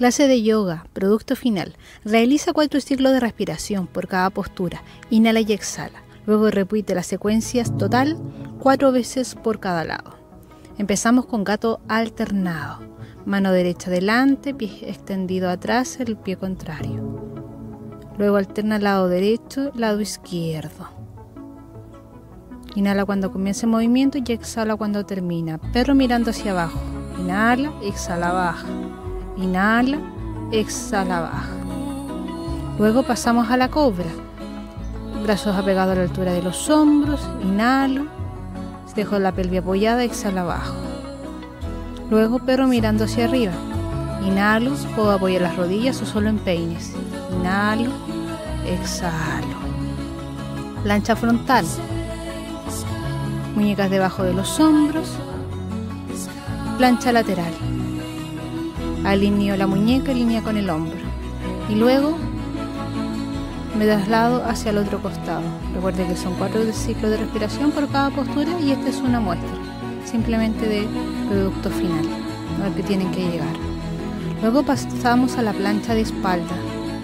Clase de yoga, producto final. Realiza 4 ciclos de respiración por cada postura. Inhala y exhala. Luego repite las secuencias total 4 veces por cada lado. Empezamos con gato alternado. Mano derecha delante, pie extendido atrás, el pie contrario. Luego alterna lado derecho, lado izquierdo. Inhala cuando comienza el movimiento y exhala cuando termina. Perro mirando hacia abajo. Inhala, exhala, baja. Inhala, exhala, baja. Luego pasamos a la cobra. Brazos apegados a la altura de los hombros. Inhalo. Dejo la pelvis apoyada, exhala, bajo. Luego perro mirando hacia arriba. Inhalo, puedo apoyar las rodillas o solo en peines. Inhalo, exhalo. Plancha frontal. Muñecas debajo de los hombros. Plancha lateral. Alineo la muñeca, alinea con el hombro. Y luego me traslado hacia el otro costado. Recuerde que son 4 ciclos de respiración por cada postura y esta es una muestra, simplemente de producto final, al que tienen que llegar. Luego pasamos a la plancha de espalda,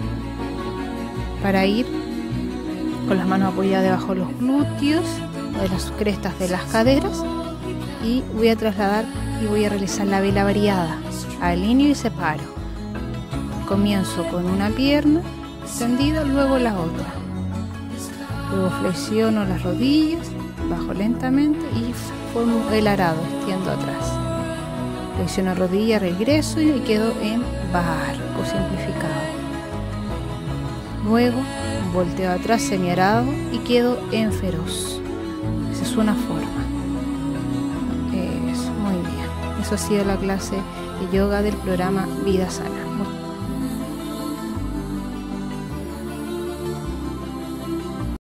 para ir con las manos apoyadas debajo de los glúteos, de las crestas de las caderas, y voy a trasladar y voy a realizar la vela variada. Alineo y separo. Comienzo con una pierna extendida, luego la otra. Luego flexiono las rodillas, bajo lentamente y formo el arado, extiendo atrás. Flexiono rodilla, regreso y quedo en barco simplificado. Luego volteo atrás, semi-arado y quedo en feroz. Esa es una forma. Muy bien. Eso ha sido la clase de yoga del programa Vida Sana.